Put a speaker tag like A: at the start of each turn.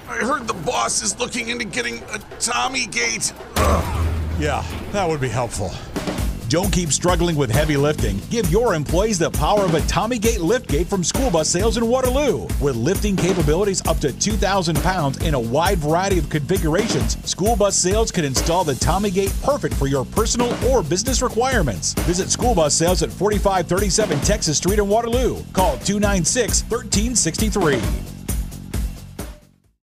A: I heard the boss is looking into getting a Tommy gate.
B: Yeah, that would be helpful.
C: Don't keep struggling with heavy lifting. Give your employees the power of a Tommy Gate liftgate from School Bus Sales in Waterloo. With lifting capabilities up to 2,000 pounds in a wide variety of configurations, School Bus Sales can install the Tommy Gate perfect for your personal or business requirements. Visit School Bus Sales at 4537 Texas Street in Waterloo. Call 296-1363.